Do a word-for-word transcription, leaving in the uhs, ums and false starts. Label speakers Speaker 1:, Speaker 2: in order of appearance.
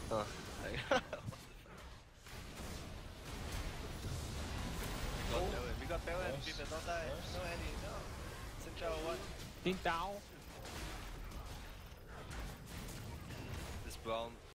Speaker 1: Oh, like, what the fuck? We got Bell, we got Bell and
Speaker 2: Nice.
Speaker 1: people don't die.
Speaker 2: Nice.
Speaker 1: No Annie, no. Central one.
Speaker 3: Think down.
Speaker 1: This brown